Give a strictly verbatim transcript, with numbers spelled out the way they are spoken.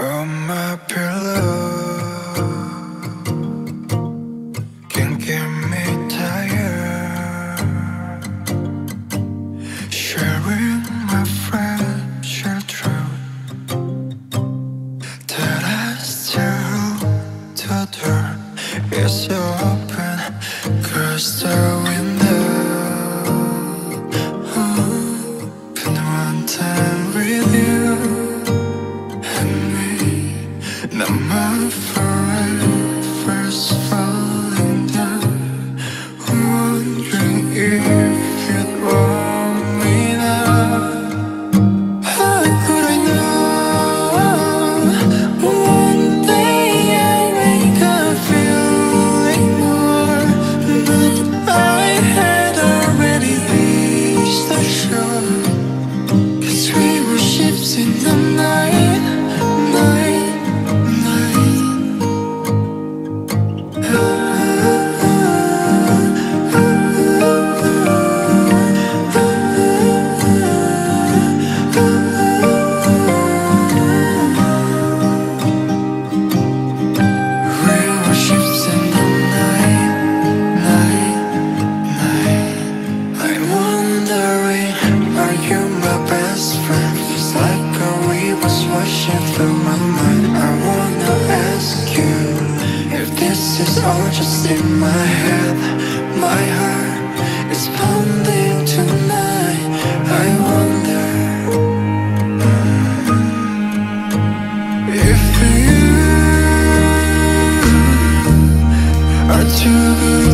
on my pillow can get me tired. Sharing my fragile truth that I still the door is open, close the window. Open one time with you and me. Now my forever's falling down, wondering if you'd want me now. How could I know one day I'd wake up feeling more, but I had already reached the shore. 'Cause we were ships in the night, night, night. We were ships in the night, night, night. I'm wondering, are you my best friend? Feels like a wave was washing through my mind. I wanna ask you if this is all just in my head. My heart is pounding tonight. I wonder if you are too good